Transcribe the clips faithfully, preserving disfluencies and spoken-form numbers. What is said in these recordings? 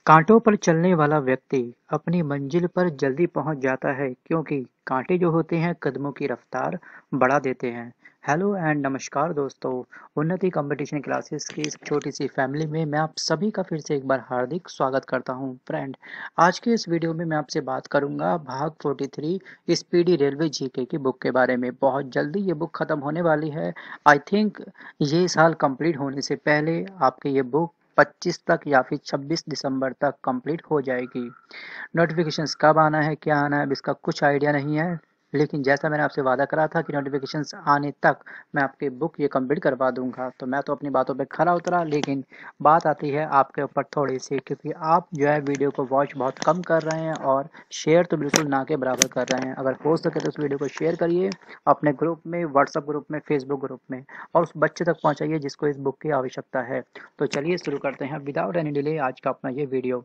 कांटों पर चलने वाला व्यक्ति अपनी मंजिल पर जल्दी पहुंच जाता है क्योंकि कांटे जो होते हैं कदमों की रफ्तार बढ़ा देते हैं। हेलो एंड नमस्कार दोस्तों, उन्नति कंपटीशन क्लासेस की इस छोटी सी फैमिली में मैं आप सभी का फिर से एक बार हार्दिक स्वागत करता हूं। फ्रेंड, आज के इस वीडियो में मैं आपसे बात करूंगा भाग तैंतालीस स्पीडी रेलवे जीके की बुक के बारे में। बहुत जल्दी ये बुक खत्म होने वाली है। आई थिंक ये साल कंप्लीट होने से पहले आपके ये बुक पच्चीस तक या फिर छब्बीस दिसंबर तक कंप्लीट हो जाएगी। नोटिफिकेशंस कब आना है, क्या आना है, अब इसका कुछ आइडिया नहीं है, लेकिन जैसा मैंने आपसे वादा करा था कि नोटिफिकेशंस आने तक मैं आपकी बुक ये कंप्लीट करवा दूंगा, तो मैं तो अपनी बातों पे खरा उतरा। लेकिन बात आती है आपके ऊपर थोड़ी सी, क्योंकि आप जो है वीडियो को वॉच बहुत कम कर रहे हैं और शेयर तो बिल्कुल ना के बराबर कर रहे हैं। अगर हो सके तो उस वीडियो को शेयर करिए अपने ग्रुप में, व्हाट्सएप ग्रुप में, फेसबुक ग्रुप में, और उस बच्चे तक पहुंचाइए जिसको इस बुक की आवश्यकता है। तो चलिए शुरू करते हैं विदाउट एनी डिले आज का अपना ये वीडियो।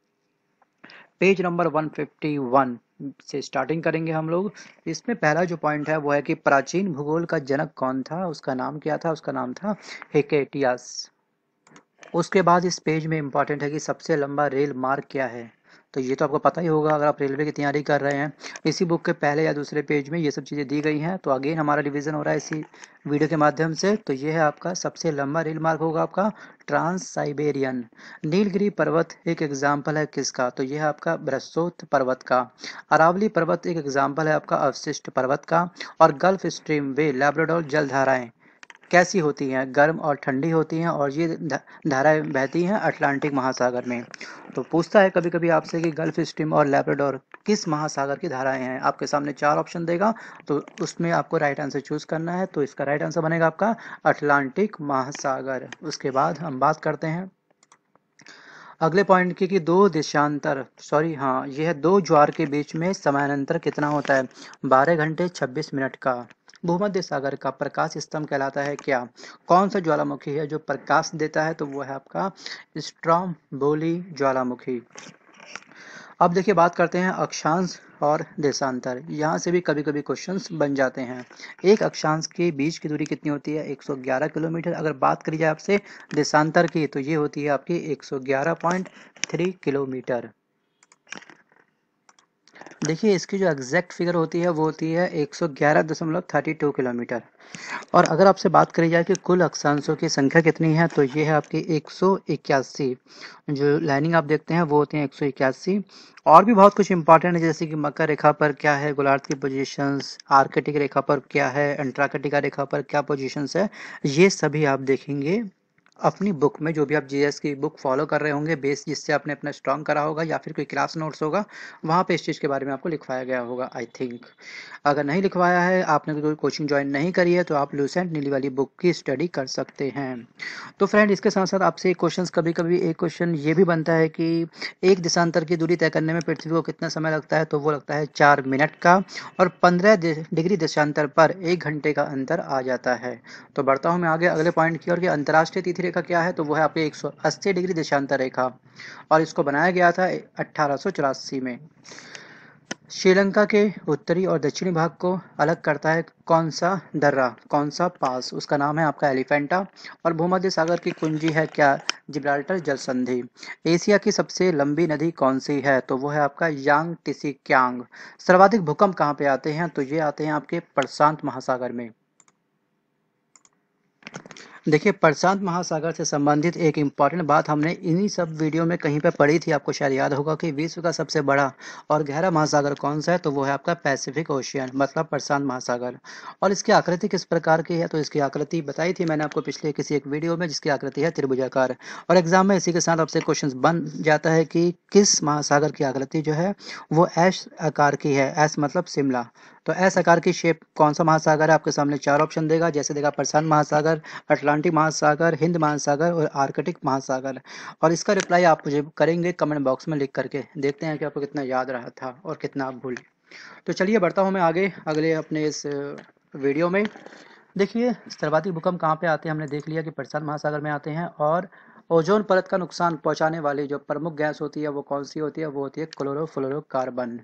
पेज नंबर एक सौ इक्यावन से स्टार्टिंग करेंगे हम लोग। इसमें पहला जो पॉइंट है वो है कि प्राचीन भूगोल का जनक कौन था, उसका नाम क्या था। उसका नाम था हेकेटियस। उसके बाद इस पेज में इंपॉर्टेंट है कि सबसे लंबा रेल मार्ग क्या है। तो ये तो आपको पता ही होगा अगर आप रेलवे की तैयारी कर रहे हैं। इसी बुक के पहले या दूसरे पेज में ये सब चीज़ें दी गई हैं। तो अगेन हमारा रिवीजन हो रहा है इसी वीडियो के माध्यम से। तो ये है आपका सबसे लंबा रेल मार्ग होगा आपका ट्रांस साइबेरियन। नीलगिरी पर्वत एक एग्जाम्पल है किसका, तो यह है आपका बृहस्पति पर्वत का। अरावली पर्वत एक एग्जाम्पल है आपका अवशिष्ट पर्वत का। और गल्फ स्ट्रीम वे लैब्राडोर जलधाराएं कैसी होती हैं, गर्म और ठंडी होती हैं, और ये धाराएं बहती हैं अटलांटिक महासागर में। तो पूछता है कभी कभी आपसे कि गल्फ स्ट्रीम और लैब्राडोर किस महासागर की धाराएं हैं। आपके सामने चार ऑप्शन देगा, तो उसमें आपको राइट आंसर चूज करना है। तो इसका राइट आंसर बनेगा आपका अटलांटिक महासागर। उसके बाद हम बात करते हैं अगले पॉइंट की कि दो देशांतर सॉरी हाँ यह दो ज्वार के बीच में समानांतर कितना होता है, बारह घंटे छब्बीस मिनट का। भूमध्य सागर का प्रकाश स्तंभ कहलाता है क्या। कौन सा ज्वालामुखी है जो प्रकाश देता है, तो वो है आपका स्ट्रोम्बोली ज्वालामुखी। अब देखिए बात करते हैं अक्षांश और देशांतर। यहाँ से भी कभी कभी क्वेश्चंस बन जाते हैं। एक अक्षांश के बीच की दूरी कितनी होती है, एक सौ ग्यारह किलोमीटर। अगर बात करी जाए आपसे देशांतर की, तो ये होती है आपकी एक सौ ग्यारह पॉइंट तीन किलोमीटर। देखिए इसकी जो एग्जैक्ट फिगर होती है वो होती है एक सौ ग्यारह दशमलव बत्तीस किलोमीटर। और अगर आपसे बात करी जाए कि कुल अक्षांशों की संख्या कितनी है, तो ये है आपकी एक सौ इक्यासी। जो लाइनिंग आप देखते हैं वो होती है एक सौ इक्यासी। और भी बहुत कुछ इंपॉर्टेंट है, जैसे कि मकर रेखा पर क्या है गोलार्ध की पोजीशंस, आर्कटिक रेखा पर क्या है, अंटार्कटिका रेखा पर क्या पोजीशंस है, ये सभी आप देखेंगे अपनी बुक में। जो भी आप जीएस की बुक फॉलो कर रहे होंगे, बेस जिससे आपने अपना स्ट्रॉन्ग करा होगा, या फिर कोई क्लास नोट्स होगा, वहाँ पे इस चीज़ के बारे में आपको लिखवाया गया होगा आई थिंक। अगर नहीं लिखवाया है, आपने कोई कोचिंग ज्वाइन नहीं करी है, तो आप लूसेंट नीली वाली बुक की स्टडी कर सकते हैं। तो फ्रेंड, इसके साथ साथ आपसे क्वेश्चंस कभी कभी एक क्वेश्चन ये भी बनता है कि एक देशांतर की दूरी तय करने में पृथ्वी को कितना समय लगता है, तो वो लगता है चार मिनट का। और पंद्रह डिग्री देशांतर पर एक घंटे का अंतर आ जाता है। तो बढ़ता हूँ मैं आगे अगले पॉइंट की ओर कि अंतर्राष्ट्रीय तिथि रेखा क्या है, तो वो है आपके एक सौ अस्सी डिग्री देशांतर रेखा। और इसको बनाया गया था अठारह सौ चौरासी में। श्रीलंका के उत्तरी और दक्षिणी भाग को अलग करता है कौन सा दर्रा, कौन सा पास, उसका नाम है आपका एलिफेंटा। और भूमध्य सागर की कुंजी है क्या, जिब्राल्टर जल संधि। एशिया की सबसे लंबी नदी कौन सी है, तो वो है आपका यांग टिसी क्यांग। सर्वाधिक भूकंप कहाँ पे आते हैं, तो ये आते हैं आपके प्रशांत महासागर में। देखिए प्रशांत महासागर से संबंधित एक इम्पॉर्टेंट बात हमने इन्हीं सब वीडियो में कहीं पे पढ़ी थी। आपको शायद याद होगा कि विश्व का सबसे बड़ा और गहरा महासागर कौन सा है, तो वो है आपका पैसिफिक ओशियन, मतलब प्रशांत महासागर। और इसकी आकृति किस प्रकार की है, तो इसकी आकृति बताई थी मैंने आपको पिछले किसी एक वीडियो में, जिसकी आकृति है त्रिभुजाकार। और एग्जाम में इसी के साथ आपसे क्वेश्चन बन जाता है कि किस महासागर की आकृति जो है वो एस आकार की है। एस मतलब शिमला। तो एस आकार की शेप कौन सा महासागर है, आपके सामने चार ऑप्शन देगा, जैसे देगा प्रशांत महासागर, अटलांटिक महासागर, हिंद महासागर और आर्कटिक महासागर। और इसका रिप्लाई आप मुझे करेंगे कमेंट बॉक्स में लिख करके। देखते हैं कि आपको कितना याद रहा था और कितना आप भूल। तो चलिए बढ़ता हूँ मैं आगे अगले अपने इस वीडियो में। देखिए सर्वाधिक भूकंप कहाँ पे आते हैं, हमने देख लिया कि प्रशांत महासागर में आते हैं। और ओजोन परत का नुकसान पहुंचाने वाली जो प्रमुख गैस होती है वो कौन सी होती है, वो होती है क्लोरोफ्लोरोकार्बन।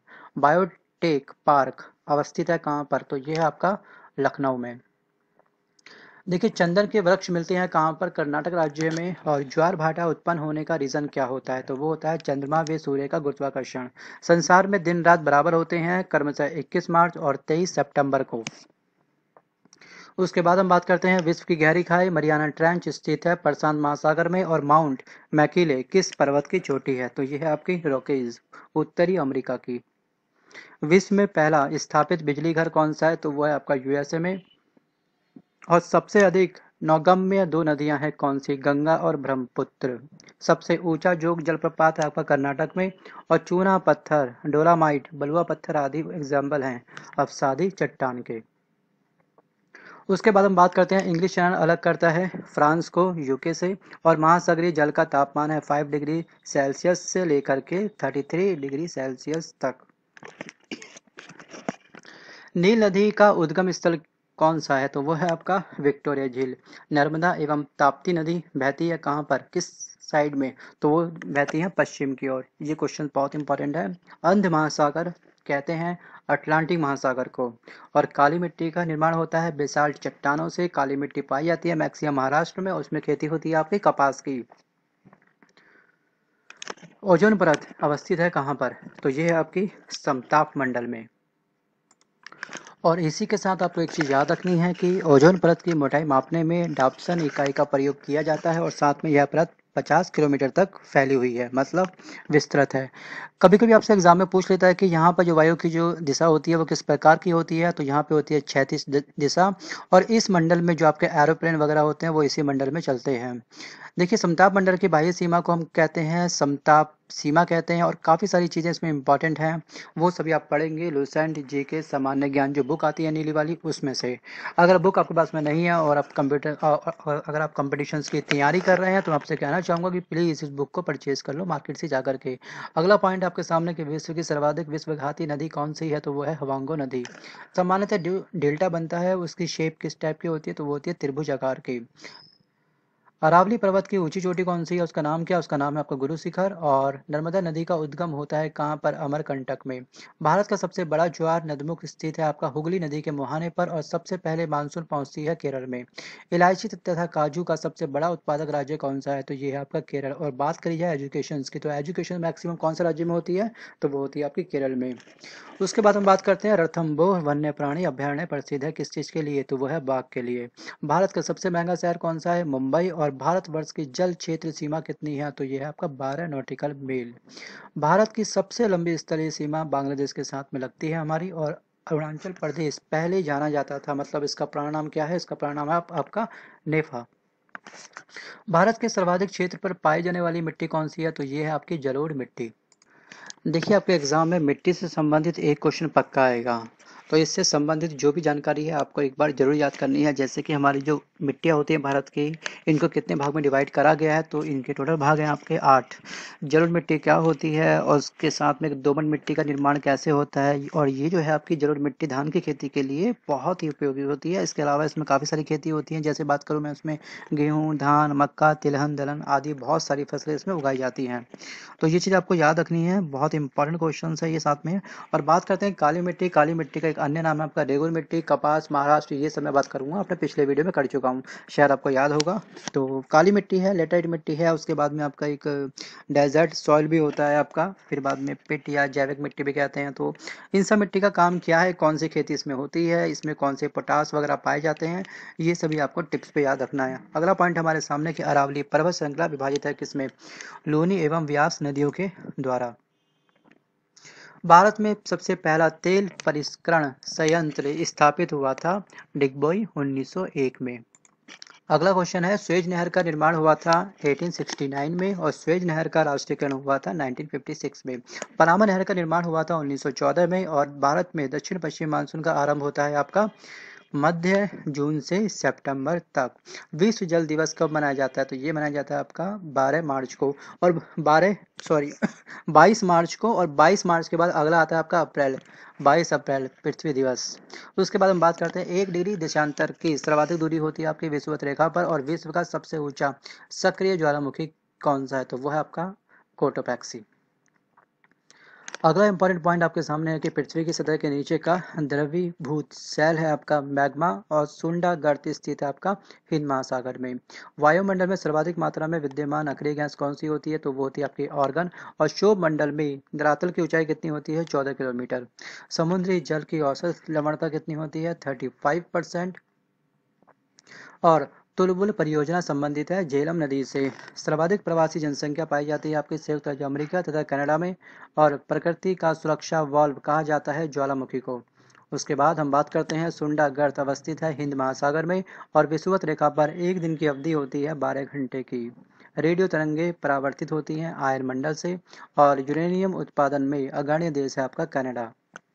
बायोटेक पार्क अवस्थित है कहाँ पर, तो ये है आपका लखनऊ में। देखिए, चंदन के वृक्ष मिलते हैं कहाँ पर? कर्नाटक राज्य में। और ज्वार भाटा उत्पन्न होने का रीजन क्या होता है? तो वो होता है चंद्रमा व सूर्य का गुरुत्वाकर्षण। संसार में दिन रात बराबर होते हैं क्रमशः इक्कीस मार्च और तेईस सितंबर को। उसके बाद हम बात करते हैं विश्व की गहरी खाई मरियाना ट्रेंच स्थित है प्रशांत महासागर में। और माउंट मैकिले किस पर्वत की चोटी है? तो यह है आपकी रॉकीज, उत्तरी अमेरिका की। विश्व में पहला स्थापित बिजली घर कौन सा है? तो वो है आपका यूएसए में। और सबसे अधिक नौगम्य दो नदियां हैं कौन सी? गंगा और ब्रह्मपुत्र। सबसे ऊंचा जोग जलप्रपात है आपका कर्नाटक में। और चूना पत्थर, डोलामाइट, बलुआ पत्थर आदि एग्जाम्पल हैं अवसादी चट्टान के। उसके बाद हम बात करते हैं इंग्लिश चैनल अलग करता है फ्रांस को यूके से। और महासागरीय जल का तापमान है फाइव डिग्री सेल्सियस से लेकर के थर्टी थ्री डिग्री सेल्सियस तक। नील नदी का उद्गम स्थल कौन सा है? तो वो है आपका विक्टोरिया झील। नर्मदा एवं ताप्ती नदी बहती है कहाँ पर, किस साइड में? तो वो बहती है पश्चिम की ओर। ये क्वेश्चन बहुत इंपॉर्टेंट है। अंध महासागर कहते हैं अटलांटिक महासागर को। और काली मिट्टी का निर्माण होता है बेसाल्ट चट्टानों से। काली मिट्टी पाई जाती है मैक्सिमम महाराष्ट्र में, उसमें खेती होती है आपकी कपास की। ओजोन परत अवस्थित है कहाँ पर? तो ये है आपकी समताप मंडल में। और इसी के साथ आपको एक चीज़ याद रखनी है कि ओजोन परत की मोटाई मापने में डाप्सन इकाई का प्रयोग किया जाता है। और साथ में यह परत पचास किलोमीटर तक फैली हुई है, मतलब विस्तृत है। कभी कभी आपसे एग्जाम में पूछ लेता है कि यहाँ पर जो वायु की जो दिशा होती है वो किस प्रकार की होती है? तो यहाँ पे होती है क्षैतिज दिशा। और इस मंडल में जो आपके एरोप्लेन वगैरह होते हैं वो इसी मंडल में चलते हैं। देखिए, समताप मंडल की बाह्य सीमा को हम कहते हैं समताप सीमा कहते हैं। और काफ़ी सारी चीज़ें इसमें इंपॉर्टेंट हैं, वो सभी आप पढ़ेंगे लुसेंट जी के सामान्य ज्ञान जो बुक आती है नीली वाली उसमें से। अगर बुक आपके पास में नहीं है और आप कंप्यूटर अगर आप कंपटीशंस की तैयारी कर रहे हैं तो मैं आपसे कहना चाहूँगा कि प्लीज़ इस बुक को परचेज कर लो मार्केट से जा करके। अगला पॉइंट आपके सामने कि विश्व की सर्वाधिक विश्वघाती नदी कौन सी है? तो वो है हवांगो नदी। सामान्यतः डेल्टा बनता है, उसकी शेप किस टाइप की होती है? तो वो होती है त्रिभुज आकार की। अरावली पर्वत की ऊंची चोटी कौन सी है? उसका नाम क्या? उसका नाम है आपका गुरु शिखर। और नर्मदा नदी का उद्गम होता है कहाँ पर? अमरकंटक में। भारत का सबसे बड़ा ज्वार नदमुख स्थित है आपका हुगली नदी के मुहाने पर। और सबसे पहले मानसून पहुंचती है केरल में। इलायची तथा काजू का सबसे बड़ा उत्पादक राज्य कौन सा है? तो ये है आपका केरल। और बात करी जाए एजुकेशन की, तो एजुकेशन मैक्सिमम कौन सा राज्य में होती है? तो वो होती है आपकी केरल में। उसके बाद हम बात करते हैं रणथंबोर वन्य प्राणी अभ्यारण्य प्रसिद्ध है किस चीज़ के लिए? तो वो है बाघ के लिए। भारत का सबसे महंगा शहर कौन सा है? मुंबई। और भारतवर्ष की जल क्षेत्र सीमा कितनी है? तो ये है आपका बारह नॉटिकल मील। भारत की सबसे लंबी स्थलीय सीमा बांग्लादेश के साथ में लगती है हमारी। और अरुणाचल प्रदेश पहले जाना जाता था, मतलब इसका प्राण नाम क्या है? इसका प्राण नाम है आप, आपका नेफा। भारत के सर्वाधिक क्षेत्र पर पाई जाने वाली मिट्टी कौन सी है? तो ये है आपकी जलोढ़ मिट्टी। देखिए, आपके एग्जाम में मिट्टी से संबंधित एक क्वेश्चन पक्का आएगा। तो इससे संबंधित जो भी जानकारी है आपको एक बार जरूर याद करनी है। जैसे कि हमारी जो मिट्टियाँ होती हैं भारत की, इनको कितने भाग में डिवाइड करा गया है? तो इनके टोटल भाग हैं आपके आठ। जलोढ़ मिट्टी क्या होती है और उसके साथ में दोमट मिट्टी का निर्माण कैसे होता है? और ये जो है आपकी जलोढ़ मिट्टी धान की खेती के लिए बहुत ही उपयोगी होती है। इसके अलावा इसमें काफ़ी सारी खेती होती हैं। जैसे बात करूँ मैं उसमें गेहूँ, धान, मक्का, तिलहन, दलहन आदि बहुत सारी फसलें इसमें उगाई जाती हैं। तो ये चीज़ आपको याद रखनी है, बहुत इंपॉर्टेंट क्वेश्चन है ये साथ में। और बात करते हैं काली मिट्टी। काली मिट्टी का एक अन्य नाम है आपका रेगुर मिट्टी। कपास, महाराष्ट्र, ये सब मैं बात करूंगा, अपने पिछले वीडियो में कर चुका हूँ, शायद आपको याद होगा। तो काली मिट्टी है, लेटराइट मिट्टी है। उसके बाद में आपका एक डेजर्ट सॉइल भी होता है आपका। फिर बाद में पिट या जैविक मिट्टी भी कहते हैं। तो इन सब मिट्टी का काम क्या है, कौन सी खेती इसमें होती है, इसमें कौन से पोटास वगैरह पाए जाते हैं, ये सभी आपको टिप्स पे याद रखना है। अगला पॉइंट हमारे सामने कि अरावली पर्वत श्रृंखला विभाजित है किसमें? लूनी एवं व्यास नदियों के द्वारा। भारत में सबसे पहला तेल परिष्करण संयंत्र स्थापित हुआ था डिगबोई उन्नीस सौ एक में। अगला क्वेश्चन है स्वेज नहर का निर्माण हुआ था अठारह सौ उनहत्तर में। और स्वेज नहर का राष्ट्रीयकरण हुआ था उन्नीस सौ छप्पन में। पनामा नहर का निर्माण हुआ था उन्नीस सौ चौदह में। और भारत में दक्षिण पश्चिम मानसून का आरंभ होता है आपका मध्य जून से सितंबर तक। विश्व जल दिवस कब मनाया जाता है? तो ये मनाया जाता है आपका बारह मार्च को। और बारह सॉरी बाईस मार्च को। और बाईस मार्च के बाद अगला आता है आपका अप्रैल, बाईस अप्रैल पृथ्वी दिवस। उसके बाद हम बात करते हैं एक डिग्री देशांतर की सर्वाधिक दूरी होती है आपकी विषुवत रेखा पर। और विश्व का सबसे ऊंचा सक्रिय ज्वालामुखी कौन सा है? तो वो है आपका कोटोपैक्सी। अगला इंपॉर्टेंट पॉइंट आपके सामने है कि पृथ्वी की सतह के नीचे का द्रवीभूत शैल है आपका मैग्मा और सुंडा गर्त स्थित है आपका हिंद महासागर में। वायुमंडल में सर्वाधिक मात्रा में विद्यमान अक्रिय गैस कौन सी होती है, तो वो होती है आपकी ऑर्गन। और क्षोभ मंडल में धरातल की ऊंचाई कितनी होती है, चौदह किलोमीटर। समुद्री जल की औसत लवणता कितनी होती है, थर्टी फाइव परसेंट। और तुलबुल परियोजना संबंधित है झेलम नदी से। सर्वाधिक प्रवासी जनसंख्या पाई जाती है आपके संयुक्त राज्य अमेरिका तथा कनाडा में। और प्रकृति का सुरक्षा वाल्व कहा जाता है ज्वालामुखी को। उसके बाद हम बात करते हैं सुंडा गर्त अवस्थित है हिंद महासागर में। और विषुवत रेखा पर एक दिन की अवधि होती है बारह घंटे की। रेडियो तरंगे परावर्तित होती हैं आयन मंडल से। और यूरेनियम उत्पादन में अग्रणी देश है आपका कनाडा।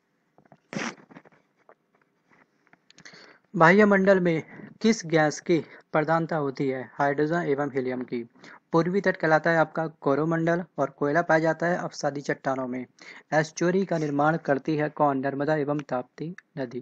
वायुमंडल में किस गैस की प्रधानता होती है, हाइड्रोजन एवं हीलियम की। पूर्वी तट कहलाता है आपका कोरोमंडल। और कोयला पाया जाता है अवसादी चट्टानों में। एस्चुरी का निर्माण करती है कौन, नर्मदा एवं ताप्ती नदी।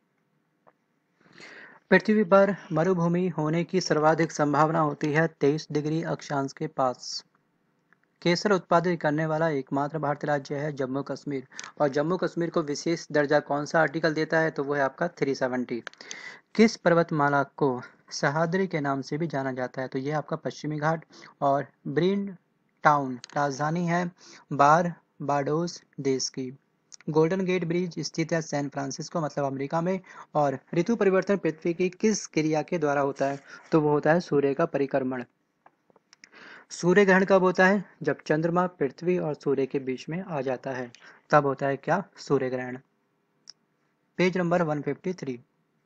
पृथ्वी पर मरुभूमि होने की सर्वाधिक संभावना होती है तेईस डिग्री अक्षांश के पास। केसर उत्पादित करने वाला एकमात्र भारतीय राज्य है जम्मू कश्मीर। और जम्मू कश्मीर को विशेष दर्जा कौन सा आर्टिकल देता है, तो वो है आपका थ्री सेवेंटी। किस पर्वतमाला को सह्याद्री के नाम से भी जाना जाता है, तो ये आपका पश्चिमी घाट। और ब्रिन टाउन राजधानी है बार बाडोस देश की। गोल्डन गेट ब्रिज स्थित है सैन फ्रांसिस्को मतलब अमेरिका में। और ऋतु परिवर्तन पृथ्वी की किस क्रिया के द्वारा होता है, तो वो होता है सूर्य का परिक्रमण। सूर्य ग्रहण कब होता है, जब चंद्रमा पृथ्वी और सूर्य के बीच में आ जाता है, तब होता है क्या, सूर्य ग्रहण। Page number one fifty three.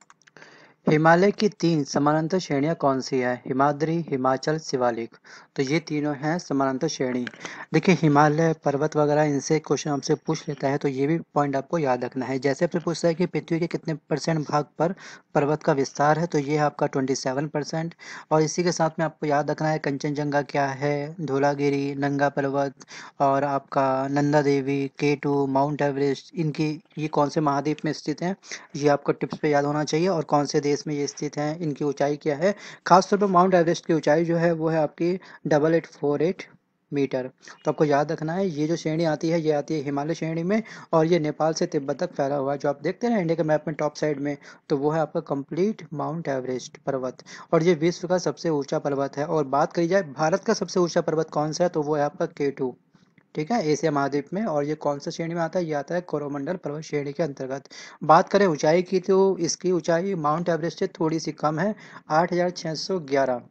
Himalaya की तीन समानांतर श्रेणियां कौन सी है, हिमाद्री, हिमाचल, शिवालिक। तो ये तीनों हैं समानांतर श्रेणी। देखिए हिमालय पर्वत वगैरह इनसे क्वेश्चन आपसे पूछ लेता है, तो ये भी पॉइंट आपको याद रखना है। जैसे आपसे पूछता है कि पृथ्वी के कितने परसेंट भाग पर पर्वत का विस्तार है, तो ये है आपका ट्वेंटी सेवन परसेंट। और इसी के साथ में आपको याद रखना है कंचनजंगा क्या है, धौलागिरी, नंगा पर्वत और आपका नंदा देवी, के टू, माउंट एवरेस्ट, इनकी ये कौन से महाद्वीप में स्थित हैं, ये आपको टिप्स पे याद होना चाहिए। और कौन से देश में ये स्थित हैं, इनकी ऊंचाई क्या है। खासतौर पर माउंट एवरेस्ट की ऊंचाई जो है वो है आपकी double eight four eight metre. तो आपको याद रखना है ये जो श्रेणी आती है ये आती है हिमालय श्रेणी में। और ये नेपाल से तिब्बत तक फैला हुआ है, जो आप देखते हैं ना इंडिया के मैप में टॉप साइड में, तो वो है आपका कंप्लीट माउंट एवरेस्ट पर्वत। और ये विश्व का सबसे ऊंचा पर्वत है। और बात करी जाए भारत का सबसे ऊंचा पर्वत कौन सा है, तो वो है आपका के टू। ठीक है, एशिया महाद्वीप में। और ये कौन सा श्रेणी में आता है, ये आता है कोरोमंडल पर्वत श्रेणी के अंतर्गत। बात करें ऊंचाई की, तो इसकी ऊंचाई माउंट एवरेस्ट से थोड़ी सी कम है, आठ हजार छः सौ ग्यारह।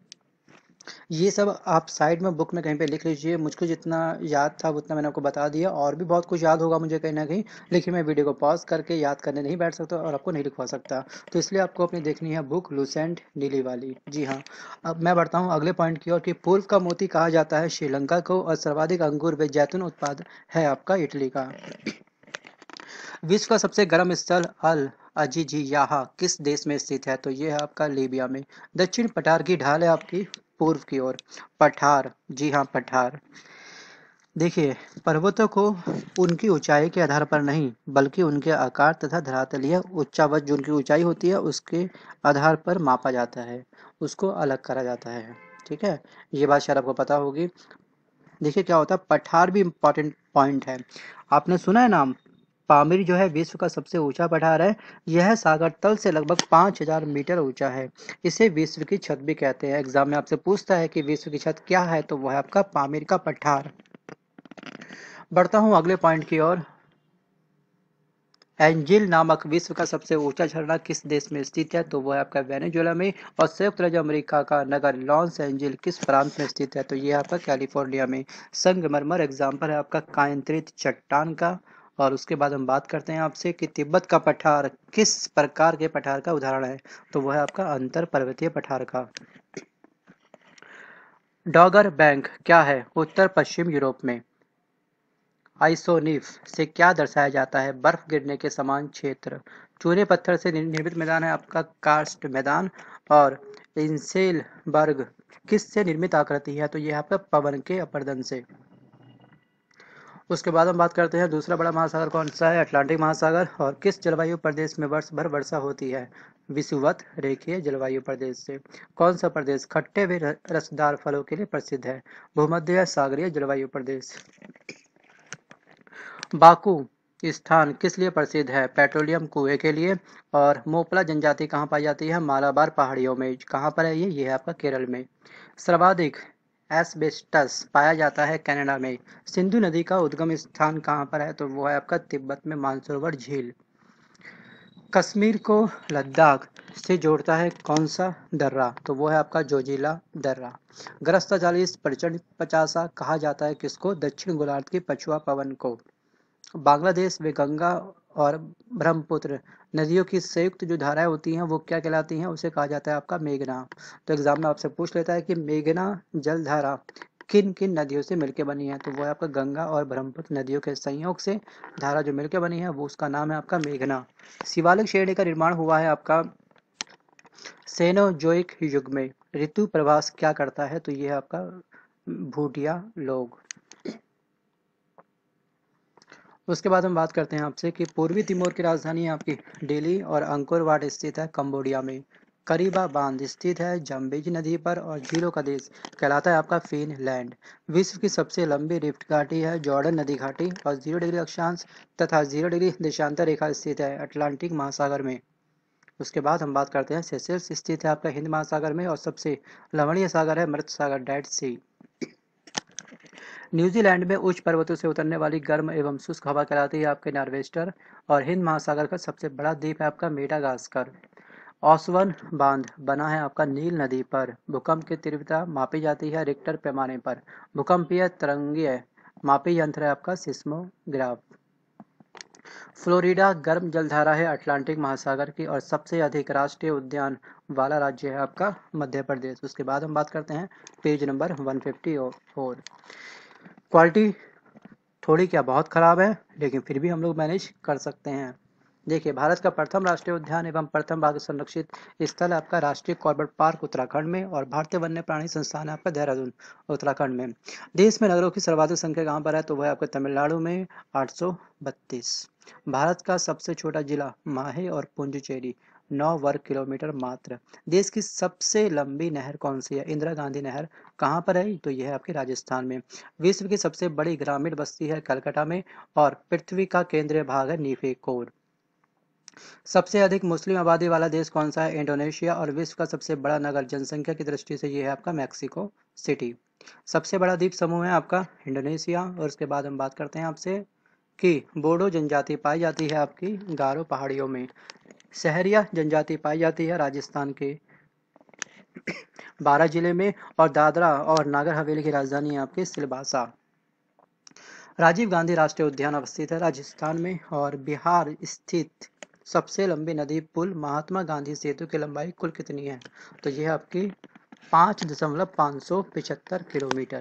ये सब आप साइड में बुक में कहीं पे लिख लीजिए। मुझको जितना याद था उतना मैंने आपको बता दिया, और भी बहुत कुछ याद होगा मुझे कहीं ना कहीं, लेकिन मैं वीडियो को पॉज करके याद करने नहीं बैठ सकता और आपको नहीं लिखवा सकता। तो इसलिए आपको अपनी देखनी है बुक लूसेंट नीली वाली। जी हाँ, अब मैं बढ़ता हूँ अगले पॉइंट की ओर कि पूर्व का मोती कहा जाता है श्रीलंका को। और सर्वाधिक अंगूर व जैतून उत्पाद है आपका इटली का। विश्व का सबसे गर्म स्थल अल अजीजियाहा किस देश में स्थित है, तो ये है आपका लीबिया में। दक्षिण पठार की ढाल है आपकी पूर्व की ओर। पठार, जी हाँ पठार। देखिए पर्वतों को उनकी ऊंचाई के आधार पर नहीं, बल्कि उनके आकार तथा धरातलीय उच्चावच जो उनकी ऊंचाई होती है उसके आधार पर मापा जाता है, उसको अलग करा जाता है। ठीक है, ये बात शायद आपको पता होगी। देखिए क्या होता है, पठार भी इम्पोर्टेंट पॉइंट है। आपने सुना है नाम, पामीर जो है विश्व का सबसे ऊंचा पठार है। यह सागर तल से लगभग पाँच हजार मीटर ऊंचा है। इसे विश्व की छत भी कहते हैं। एग्जाम में आपसे पूछता है कि विश्व की छत क्या है, तो वह है आपका पामीर का पठार। बढ़ता हूँ अगले पॉइंट की ओर। एंजिल नामक विश्व का सबसे ऊंचा झरना किस देश में स्थित है, तो वह है आपका वेनेजुएला में। और संयुक्त राज्य अमेरिका का नगर लॉस एंजिल किस प्रांत में स्थित है, तो यह आपका कैलिफोर्निया में। संगमरमर एग्जाम्पल है आपका कायंत्रित चट्टान का। और उसके बाद हम बात करते हैं आपसे कि तिब्बत का पठार किस प्रकार के पठार का उदाहरण है, तो वह है आपका अंतर पर्वतीय पठार का। डॉगर बैंक क्या है, उत्तर पश्चिम यूरोप में। आइसोनिफ से क्या दर्शाया जाता है, बर्फ गिरने के समान क्षेत्र। चूने पत्थर से निर्मित मैदान है आपका कार्स्ट मैदान। और इंसेलबर्ग किस से निर्मित आकृति है, तो यह आपका पवन के अपर्दन से। उसके बाद हम बात करते हैं दूसरा बड़ा महासागर कौन सा है, अटलांटिक महासागर। और किस जलवायु प्रदेश में वर्ष भर वर्षा होती है, विषुवत रेखीय जलवायु प्रदेश से। कौन सा प्रदेश खट्टे व रसदार फलों के लिए प्रसिद्ध है, भूमध्य सागरीय जलवायु प्रदेश। बाकू स्थान किस लिए प्रसिद्ध है? पेट्रोलियम कुएं के लिए। और मोपला जनजाति कहाँ पाई जाती है? मालाबार पहाड़ियों में। कहाँ पर है ये? ये है आपका केरल में। सर्वाधिक एस्बेस्टस पाया जाता है कनाडा में। सिंधु नदी का उद्गम स्थान कहाँ पर है? तो वो है आपका तिब्बत में मानसरोवर झील। कश्मीर को लद्दाख से जोड़ता है कौन सा दर्रा? तो वो है आपका जोजिला दर्रा। गरस्ता चालीस प्रचंड पचासा कहा जाता है किसको? दक्षिण गोलार्ध की पछुआ पवन को। बांग्लादेश में गंगा और ब्रह्मपुत्र नदियों की संयुक्त जो धाराएं होती हैं वो क्या कहलाती हैं? उसे कहा जाता है आपका मेघना। तो एग्जाम में आपसे पूछ लेता है कि मेघना जलधारा किन किन नदियों से मिलकर बनी है? तो वो है आपका गंगा और ब्रह्मपुत्र नदियों के संयोग से धारा जो मिलकर बनी है वो उसका नाम है आपका मेघना। शिवालिक श्रेणी का निर्माण हुआ है आपका सेनोजोइक युग में। ऋतु प्रवास क्या करता है? तो ये है आपका भूटिया लोग। उसके बाद हम बात करते हैं आपसे कि पूर्वी तिमोर की राजधानी है आपकी दिल्ली और अंकोर वाट स्थित है कंबोडिया में। करीबा बांध स्थित है जम्बेजी नदी पर और झीलों का देश कहलाता है आपका फिनलैंड। विश्व की सबसे लंबी रिफ्ट घाटी है जॉर्डन नदी घाटी और जीरो डिग्री अक्षांश तथा जीरो डिग्री देशांतर रेखा स्थित है अटलांटिक महासागर में। उसके बाद हम बात करते हैं सेशेल्स स्थित है आपका हिंद महासागर में और सबसे लवणीय सागर है मृत सागर डेड सी। न्यूजीलैंड में उच्च पर्वतों से उतरने वाली गर्म एवं शुष्क हवा कहलाती है आपके नॉर्वेस्टर। और हिंद महासागर का सबसे बड़ा द्वीप है आपका मेडागास्कर। ओसवान बांध बना है आपका नील नदी पर। भूकंप की तीव्रता मापी जाती है रिक्टर पैमाने पर। भूकंपीय तरंगीय मापी यंत्र है आपका सिस्मोग्राफ। फ्लोरिडा गर्म जलधारा है अटलांटिक महासागर की और सबसे अधिक राष्ट्रीय उद्यान वाला राज्य है आपका मध्य प्रदेश। उसके बाद हम बात करते हैं पेज नंबर एक सौ चौवन। क्वालिटी थोड़ी क्या बहुत खराब है लेकिन फिर भी हम लोग मैनेज कर सकते हैं। देखिए भारत का प्रथम राष्ट्रीय उद्यान एवं प्रथम बाघ संरक्षित स्थल आपका राष्ट्रीय कॉर्बेट पार्क उत्तराखंड में और भारतीय वन्य प्राणी संस्थान आपका देहरादून उत्तराखंड में। देश में नगरों की सर्वाधिक संख्या कहाँ पर है? तो वह है आपका तमिलनाडु में आठ सौ बत्तीस। भारत का सबसे छोटा जिला माहे और पुंडुचेरी नौ वर्ग किलोमीटर मात्र। देश की सबसे लंबी नहर कौन सी है? इंदिरा गांधी नहर। कहाँ पर है? तो यह है आपके राजस्थान में। विश्व की सबसे बड़ी ग्रामीण बस्ती है कलकत्ता में और पृथ्वी का केंद्रीय भाग है नीफेकोर। सबसे अधिक मुस्लिम आबादी वाला देश कौन सा है? इंडोनेशिया। और विश्व का सबसे बड़ा नगर जनसंख्या की दृष्टि से ये है आपका मैक्सिको सिटी। सबसे बड़ा द्वीप समूह है आपका इंडोनेशिया। और उसके बाद हम बात करते हैं आपसे कि बोडो जनजाति पाई जाती है आपकी गारो पहाड़ियों में। सहरिया जनजाति पाई जाती है राजस्थान के बारह जिले में। और दादरा और नागर हवेली की राजधानी है आपकी सिलबासा। राजीव गांधी राष्ट्रीय उद्यान अवस्थित है राजस्थान में। और बिहार स्थित सबसे लंबी नदी पुल महात्मा गांधी सेतु की लंबाई कुल कितनी है? तो यह आपकी पाँच दशमलव पाँच सौ पिछहत्तर किलोमीटर।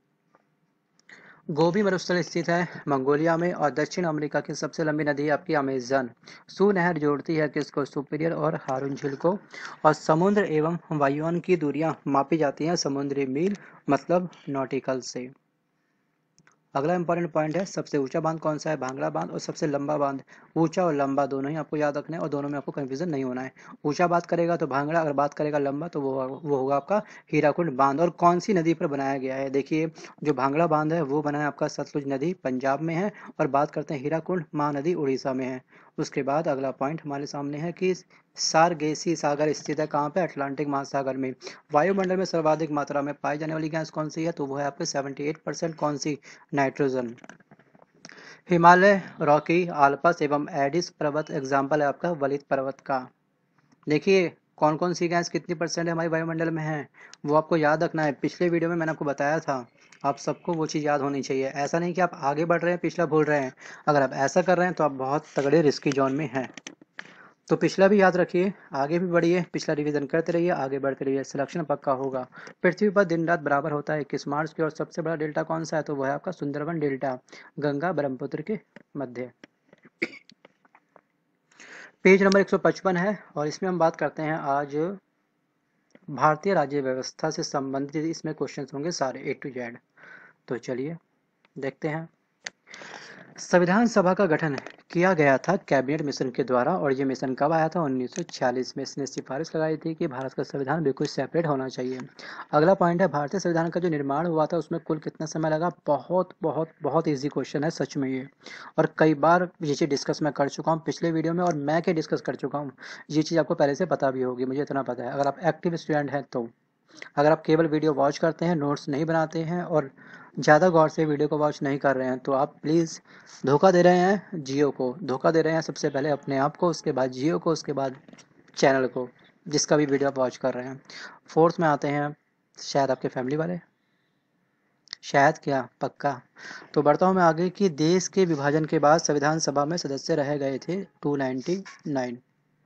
गोबी मरुस्थल स्थित है मंगोलिया में। और दक्षिण अमेरिका की सबसे लंबी नदी है आपकी अमेजन। सू नहर जोड़ती है किसको? सुपीरियर और हारून झील को। और समुद्र एवं वायुयान की दूरियां मापी जाती हैं समुद्री मील मतलब नॉटिकल से। अगला इंपॉर्टेंट पॉइंट है सबसे ऊंचा बांध कौन सा है? भांगड़ा बांध। और सबसे लंबा बांध। ऊंचा और लंबा दोनों ही आपको याद रखना है और दोनों में आपको कंफ्यूजन नहीं होना है। ऊंचा बात करेगा तो भांगड़ा, अगर बात करेगा लंबा तो वो वो होगा आपका हीराकुंड बांध। और कौन सी नदी पर बनाया गया है? देखिए जो भांगड़ा बांध है वो बना है आपका सतलुज नदी पंजाब में है। और बात करते हैं हीराकुंड महानदी उड़ीसा में है। उसके बाद अगला पॉइंट हमारे सामने है कि सारगेसी सागर स्थित है कहाँ पे? अटलांटिक महासागर में। वायुमंडल में सर्वाधिक मात्रा में पाई जाने वाली गैस कौन सी है? तो वो है आपके अठहत्तर परसेंट कौन सी? नाइट्रोजन। हिमालय रॉकी आल्पस एवं एडिस पर्वत एग्जाम्पल है आपका वलित पर्वत का। देखिए कौन कौन सी गैस कितनी परसेंट हमारे वायुमंडल में है वो आपको याद रखना है। पिछले वीडियो में मैंने आपको बताया था। आप सबको वो चीज़ याद होनी चाहिए। ऐसा नहीं कि आप आगे बढ़ रहे हैं पिछला भूल रहे हैं। अगर आप ऐसा कर रहे हैं तो आप बहुत तगड़े रिस्की जोन में हैं। तो पिछला भी याद रखिए, आगे भी बढ़िए, पिछला रिवीजन करते रहिए, आगे बढ़ते रहिए, सिलेक्शन पक्का होगा। पृथ्वी पर दिन रात बराबर होता है इक्कीस मार्च की। और सबसे बड़ा डेल्टा कौन सा है? तो वह है आपका सुंदरबन डेल्टा गंगा ब्रह्मपुत्र के मध्य। पेज नंबर एक सौ पचपन है और इसमें हम बात करते हैं आज भारतीय राज्य व्यवस्था से संबंधित। इसमें क्वेश्चन होंगे सारे ए टू जेड। तो चलिए देखते हैं। संविधान सभा का गठन किया गया था कैबिनेट मिशन के द्वारा, और ये मिशन कब आया था? उन्नीस सौ छियालीस में। इसने सिफारिश लगाई थी कि भारत का संविधान बिल्कुल सेपरेट होना चाहिए। अगला पॉइंट है, भारतीय संविधान का जो निर्माण हुआ था उसमें कुल कितना समय लगा? बहुत बहुत बहुत ईजी क्वेश्चन है सच में ये, और कई बार ये चीज़ डिस्कस मैं कर चुका हूँ पिछले वीडियो में, और मैं क्या डिस्कस कर चुका हूँ, ये चीज़ आपको पहले से पता भी होगी, मुझे इतना पता है अगर आप एक्टिव स्टूडेंट हैं तो। अगर आप केवल वीडियो वॉच करते हैं, नोट्स नहीं बनाते हैं और ज़्यादा गौर से वीडियो को वॉच नहीं कर रहे हैं, तो आप प्लीज़ धोखा दे रहे हैं जियो को, धोखा दे रहे हैं सबसे पहले अपने आप को, उसके बाद जियो को, उसके बाद चैनल को, जिसका भी वीडियो आप वॉच कर रहे हैं। फोर्थ में आते हैं शायद आपके फैमिली वाले, शायद क्या पक्का। तो बढ़ता हूँ मैं आगे कि देश के विभाजन के बाद संविधान सभा में सदस्य रह गए थे टू नाइन्टी नाइन।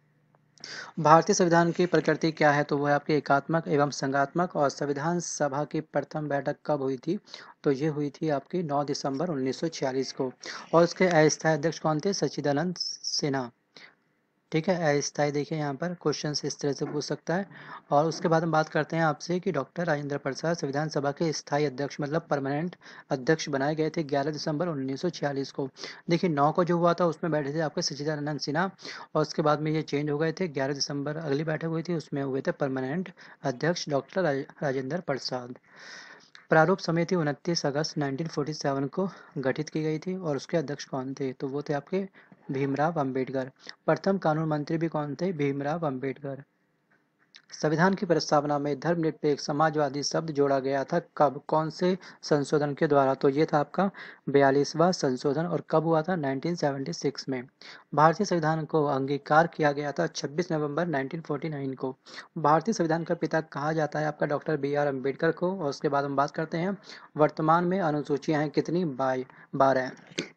भारतीय संविधान की प्रकृति क्या है? तो वो है आपके एकात्मक एवं संघात्मक। और संविधान सभा की प्रथम बैठक कब हुई थी? तो ये हुई थी आपकी नौ दिसंबर उन्नीस सौ छियालीस को, और उसके अस्थायी अध्यक्ष कौन थे? सच्चिदानंद सिन्हा। ठीक है, अस्थायी देखिए यहाँ पर क्वेश्चन इस तरह से पूछ सकता है। और उसके बाद हम बात करते हैं आपसे कि डॉक्टर राजेंद्र प्रसाद संविधान सभा के स्थायी अध्यक्ष मतलब परमानेंट अध्यक्ष बनाए गए थे ग्यारह दिसंबर उन्नीस सौ छियालीस को। देखिए नौ को जो हुआ था उसमें बैठे थे आपके सच्चिदानंद सिन्हा, और उसके बाद में ये चेंज हो गए थे, ग्यारह दिसंबर अगली बैठक हुई थी उसमें हुए थे परमानेंट अध्यक्ष डॉक्टर राजेंद्र प्रसाद। प्रारूप समिति उनतीस अगस्त उन्नीस सौ सैंतालीस को गठित की गई थी, और उसके अध्यक्ष कौन थे? तो वो थे आपके भीमराव अंबेडकर। प्रथम कानून मंत्री भी कौन थे? भीमराव अंबेडकर। संविधान की प्रस्तावना में धर्मनिरपेक्ष समाजवादी शब्द जोड़ा गया था कब? कौन से संशोधन के द्वारा? तो ये था आपका बयालीसवां संशोधन, और कब हुआ था? उन्नीस सौ छिहत्तर में। भारतीय संविधान को अंगीकार किया गया था छब्बीस नवंबर उन्नीस सौ उनचास को। भारतीय संविधान का पिता कहा जाता है आपका डॉक्टर बी आर अम्बेडकर को। और उसके बाद हम बात करते हैं वर्तमान में अनुसूचियां हैं कितनी? बाई बारह।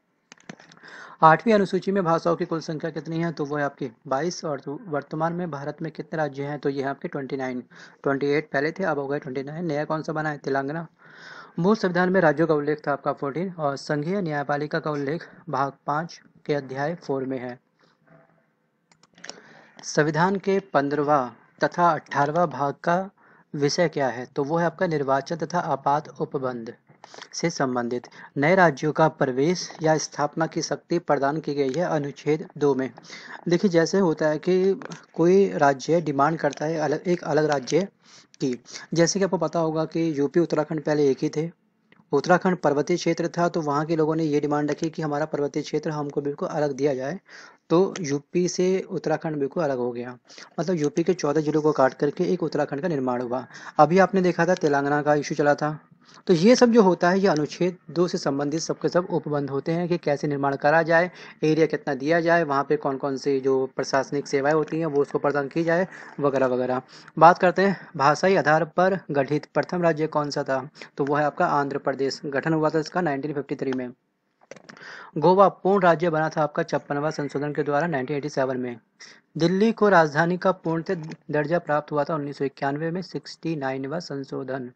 आठवीं अनुसूची में भाषाओं की कुल संख्या कितनी है? तो वो है आपकी बाईस। और तो वर्तमान में भारत में कितने राज्य हैं? तो ये है आपके उनतीस। अट्ठाईस पहले थे, अब हो गए उनतीस। नया कौन सा बना है? तेलंगाना। मूल संविधान में राज्यों का उल्लेख था आपका चौदह, और संघीय न्यायपालिका का उल्लेख भाग पाँच के अध्याय चार में है। संविधान के पंद्रहवां तथा अठारहवां भाग का विषय क्या है? तो वो है आपका निर्वाचन तथा आपात उपबंध से संबंधित। नए राज्यों का प्रवेश या स्थापना की शक्ति प्रदान की गई है अनुच्छेद दो में। देखिए जैसे होता है कि कोई राज्य डिमांड करता है अलग एक अलग राज्य की, जैसे कि आपको पता होगा कि यूपी उत्तराखंड पहले एक ही थे। उत्तराखंड पर्वतीय क्षेत्र था, तो वहाँ के लोगों ने ये डिमांड रखी कि हमारा पर्वतीय क्षेत्र हमको बिल्कुल अलग दिया जाए। तो यूपी से उत्तराखंड बिल्कुल अलग हो गया, मतलब यूपी के चौदह जिलों को काट करके एक उत्तराखंड का निर्माण हुआ। अभी आपने देखा था तेलंगाना का इशू चला था। तो ये सब जो होता है ये अनुच्छेद दो से संबंधित सबके सब उपबंध होते हैं कि कैसे निर्माण करा जाए, एरिया कितना दिया जाए, वहाँ पे कौन कौन सी जो प्रशासनिक सेवाएं होती हैं वो उसको प्रदान की जाए, वगैरह वगैरह। बात करते हैं भाषाई आधार पर गठित प्रथम राज्य कौन सा था? तो वो है आपका आंध्र प्रदेश। गठन हुआ था इसका उन्नीस सौ तिरेपन में। गोवा पूर्ण राज्य बना था आपका छप्पनवां संशोधन के द्वारा उन्नीस सौ सत्तासी में। दिल्ली को राजधानी का पूर्णतः दर्जा प्राप्त हुआ था उन्नीस सौ इक्यानवे में, उनहत्तरवां संशोधन।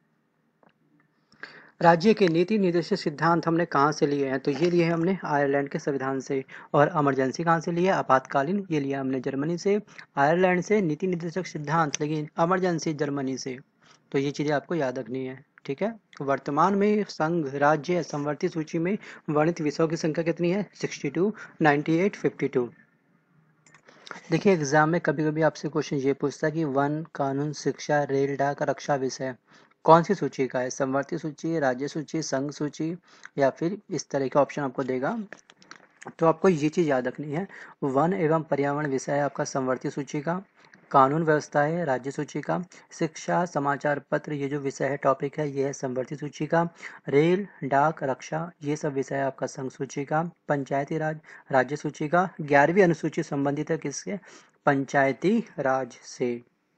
राज्य के नीति निर्देशक सिद्धांत हमने कहाँ से लिए हैं? तो ये लिए हैं हमने आयरलैंड के संविधान से। और इमरजेंसी कहाँ से लिए? आपातकालीन, ये लिया हमने जर्मनी से। आयरलैंड से नीति निर्देशक सिद्धांत, लेकिन इमरजेंसी जर्मनी से। तो ये चीज़ें आपको याद रखनी है, ठीक है। वर्तमान में संघ राज्य समवर्ती सूची में वर्णित विषयों की संख्या कितनी है? बासठ, अट्ठानवे, बावन। देखिए एग्जाम में कभी कभी आपसे क्वेश्चन ये पूछता है कि वन, कानून, शिक्षा, रेल, डाक, रक्षा विषय कौन सी सूची का है? समवर्ती सूची, राज्य सूची, संघ सूची, या फिर इस तरह का ऑप्शन आपको देगा। तो आपको ये चीज़ याद रखनी है, वन एवं पर्यावरण विषय है आपका समवर्ती सूची का, कानून व्यवस्था है राज्य सूची का, शिक्षा, समाचार पत्र, ये जो विषय है टॉपिक है ये है समवर्ती सूची का, रेल, डाक, रक्षा, ये सब विषय है आपका संघ सूची का, पंचायती राज राज्य सूची का। ग्यारहवीं अनुसूची संबंधित है किससे? पंचायती राज से।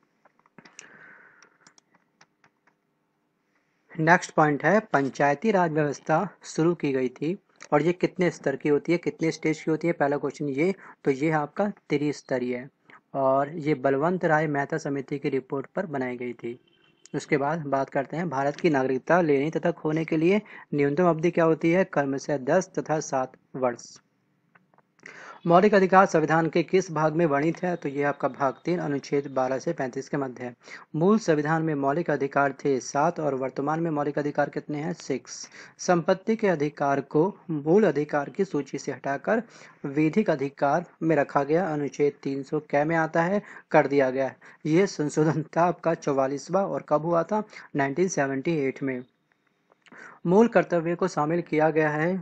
नेक्स्ट पॉइंट है पंचायती राज व्यवस्था शुरू की गई थी, और ये कितने स्तर की होती है, कितने स्टेज की होती है? पहला क्वेश्चन ये। तो ये है आपका त्रिस्तरीय है, और ये बलवंत राय मेहता समिति की रिपोर्ट पर बनाई गई थी। उसके बाद बात करते हैं भारत की नागरिकता लेने तथा खोने के लिए न्यूनतम अवधि क्या होती है? कर्म से दस तथा सात वर्ष। मौलिक अधिकार संविधान के किस भाग में वर्णित है? तो ये आपका भाग तीन अनुच्छेद बारह से पैंतीस के मध्य है। मूल संविधान में मौलिक अधिकार थे सात और वर्तमान में मौलिक अधिकार कितने हैं? सिक्स। संपत्ति के अधिकार को मूल अधिकार की सूची से हटाकर विधिक अधिकार में रखा गया, अनुच्छेद तीन सौ कै में आता है, कर दिया गया है। ये संशोधन था आपका चौवालीसवां और कब हुआ था? नाइनटीन सेवेंटी एट में। मूल कर्तव्य को शामिल किया गया है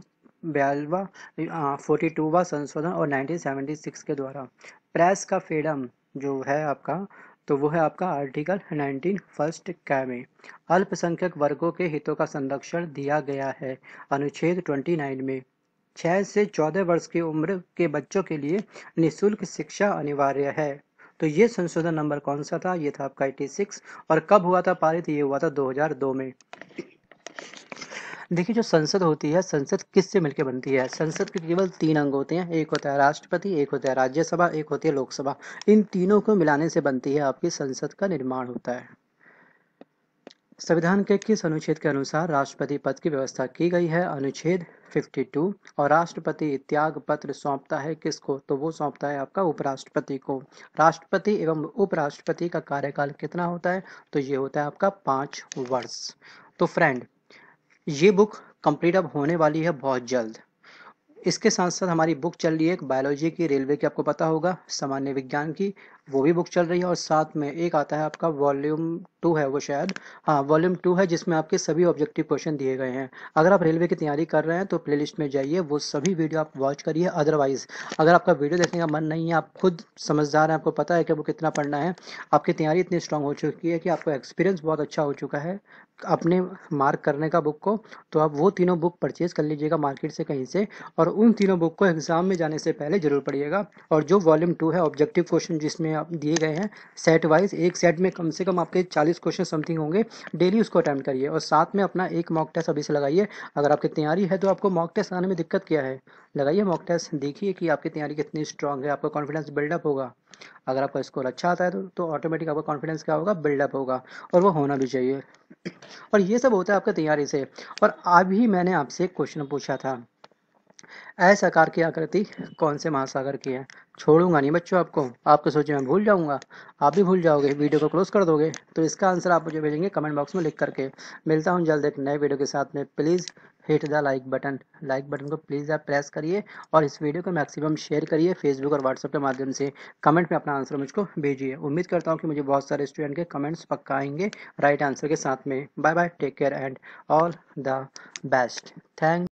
बयालवा फोर्टी टूवा संशोधन और नाइनटीन सेवेंटी सिक्स के द्वारा। प्रेस का फ्रीडम जो है आपका, तो वो है आपका आर्टिकल नाइनटीन फर्स्ट कै में। अल्पसंख्यक वर्गों के हितों का संरक्षण दिया गया है, अनुच्छेद ट्वेंटी नाइन में। छह से चौदह वर्ष की उम्र के बच्चों के लिए निःशुल्क शिक्षा अनिवार्य है। तो ये संशोधन नंबर कौन सा था? ये था आपका छियासी। और कब हुआ था पारित? ये हुआ था दो हज़ार दो में। देखिए, जो संसद होती है, संसद किससे मिलकर बनती है? संसद के केवल तीन अंग होते हैं, एक होता है राष्ट्रपति, एक होता है राज्यसभा, एक होती है लोकसभा। इन तीनों को मिलाने से बनती है आपकी संसद का निर्माण होता है। संविधान के किस अनुच्छेद के अनुसार राष्ट्रपति पद की व्यवस्था की गई है? अनुच्छेद बावन। और राष्ट्रपति त्याग पत्र सौंपता है किसको? तो वो सौंपता है आपका उपराष्ट्रपति को। राष्ट्रपति एवं उपराष्ट्रपति का कार्यकाल कितना होता है? तो ये होता है आपका पाँच वर्ष। तो फ्रेंड, ये बुक कंप्लीट अब होने वाली है बहुत जल्द। इसके साथ साथ हमारी बुक चल रही है एक बायोलॉजी की, रेलवे की, आपको पता होगा, सामान्य विज्ञान की, वो भी बुक चल रही है। और साथ में एक आता है आपका वॉल्यूम टू है वो शायद, हाँ वॉल्यूम टू है, जिसमें आपके सभी ऑब्जेक्टिव क्वेश्चन दिए गए हैं। अगर आप रेलवे की तैयारी कर रहे हैं तो प्लेलिस्ट में जाइए, वो सभी वीडियो आप वॉच करिए। अदरवाइज अगर आपका वीडियो देखने का मन नहीं है, आप खुद समझदार हैं, आपको पता है कि वो कितना पढ़ना है, आपकी तैयारी इतनी स्ट्रांग हो चुकी है कि आपको एक्सपीरियंस बहुत अच्छा हो चुका है अपने मार्क करने का बुक को, तो आप वो तीनों बुक परचेज कर लीजिएगा मार्केट से कहीं से, और उन तीनों बुक को एग्जाम में जाने से पहले जरूर पढ़िएगा। और जो वॉल्यूम टू है ऑब्जेक्टिव क्वेश्चन जिसमें आप दिए गए हैं सेट वाइज, एक सेट में कम से कम आपके चालीस क्वेश्चन समथिंग होंगे, डेली उसको अटेम्प्ट करिए। और साथ में अपना एक मॉक टेस्ट अभी से लगाइए। अगर आपकी तैयारी है तो आपको मॉक टेस्ट आने में दिक्कत क्या है? लगाइए मॉक टेस्ट, देखिए कि आपकी तैयारी कितनी स्ट्रांग है, आपका कॉन्फिडेंस बिल्डअप होगा। अगर आपका स्कोर अच्छा आता है तो, तो ऑटोमेटिक आपका कॉन्फिडेंस क्या होगा? बिल्डअप होगा, और वो होना भी चाहिए। और ये सब होता है आपका तैयारी से। और अभी मैंने आपसे एक क्वेश्चन पूछा था, ऐस आकार की आकृति कौन से महासागर की है? छोड़ूंगा नहीं बच्चों आपको, आपको सोचे मैं भूल जाऊंगा, आप भी भूल जाओगे, वीडियो को क्लोज कर दोगे। तो इसका आंसर आप मुझे भेजेंगे कमेंट बॉक्स में लिख करके। मिलता हूं जल्द एक नए वीडियो के साथ में। Please hit the like button, like button को प्लीज़ आप प्रेस करिए, और इस वीडियो को मैक्सिमम शेयर करिए फेसबुक और व्हाट्सएप के माध्यम से। कमेंट में अपना आंसर मुझको भेजिए। उम्मीद करता हूँ कि मुझे बहुत सारे स्टूडेंट के कमेंट्स पक्का आएंगे राइट आंसर के साथ में। Bye bye, take care and all the best. Thank